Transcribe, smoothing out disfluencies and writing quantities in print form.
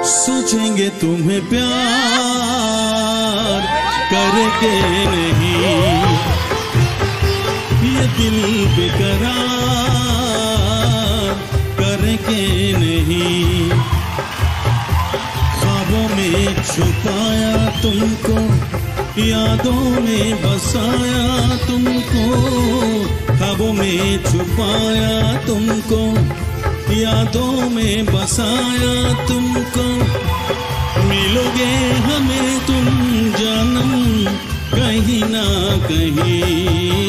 सोचेंगे तुम्हें प्यार करके नहीं, ये दिल बेकरार करके नहीं। ख्वाबों में छुपाया तुमको, यादों में बसाया तुमको, ख्वाबों में छुपाया तुमको, यादों में बसाया तुमको। मिलोगे हमें तुम जानम कहीं ना कहीं।